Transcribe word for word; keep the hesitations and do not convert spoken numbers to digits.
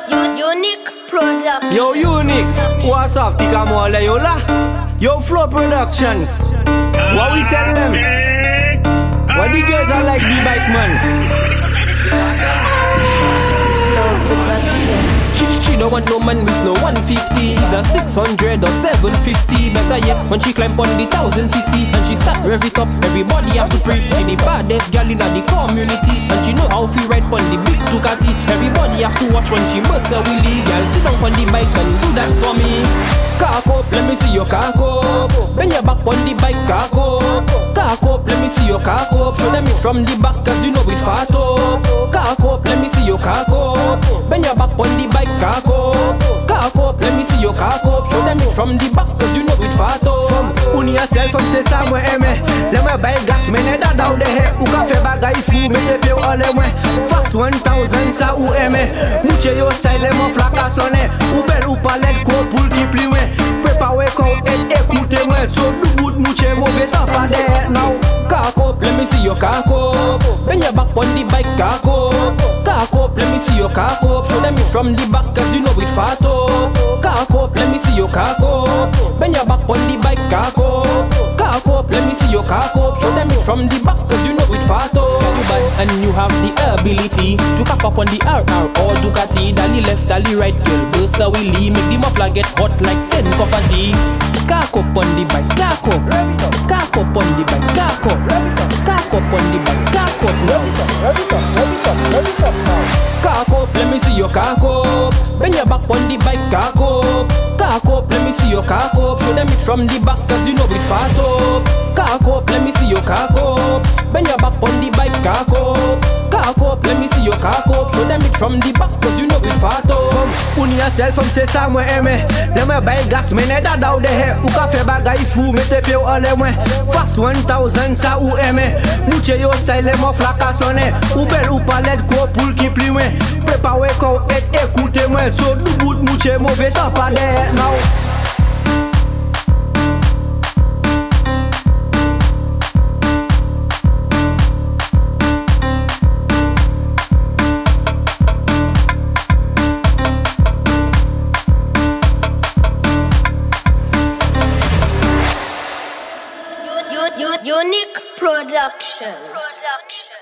Unique production. Yo, Unique, what's up, Tika Mole, yo la? Yo, Flow Productions. What we tell them? What the girls are like the bike man? She, she don't want no man with no one fifty. It's a six hundred or seven fifty. Better yet, when she climb on the one thousand cc and she start rev it up, everybody have to pray. She the baddest girl in the community, and she know how to ride on the big Ducati. Everybody have to watch when she bust a wheelie. Girl, sit down on the bike and do that for me. Cock up, let me see your cock up. Bend your back on the bike, cock up. Cock up, let me see your cock up. Show them it from the back, cause you know it fat up. Cock up, let me see your cock up. Bend your back on the bike, cock up. Cock up, let me see your cock up. Show them it from the back, cause you know it fat up. From uni yourself, from say somewhere, aimé. Let me buy gas, men et dada ou de he. Ou ka fe bagay fou, mette pied ou ale mwen. Fast one thousand, sa ou aimé. Mouche yo style, mon fracasonné. Ou bel ou palette, ko poule ki pli wè. Prepare out et écoutez moi. So do bout mouche, mauvais top à der now. Cock up, let me see your cock up. Bend your back on the bike, cock up. Cock up, let me see your cock up. Show them it from the back, cause you know it fat up. Cock up, let me see your cock up. Bend your back on the bike, cock up. Cock up, let me see your cock up. Show them it from the back, cause you know it fat up. You bad and you have the ability to cock up on the R R or Ducati. Dali left, dali right, girl, burst a wheelie. Make the muffler get hot like ten cup of tea. Cock up on the bike, cock up. Cock up on the bike, cock up. Cock up on the bike, cock up. Cock up, let me see your cock up. Bend your back on the bike, cock up. Cock up, let me see your cock up. Show them it from the back, cause you know it fat up. Cock up, let me see your cock up. Bend your back on the bike, cock up. Cock up, let me see your cock up. Show them it from the back, cause you know it fat up. Uni yourself, from say somewhere, aimé. Let me buy gas, men et dada ou de he. Ou ka fe bagay fou, mette pied ou ale mwen. Fast one thousand, sa ou aimé. Mouche yo style, mon fracasonné. Ou bel ou palette, ko poule ki pli wè. Prepare out et écoutez moi. So do bout mouche, mauvais top à der now. Unique Productions.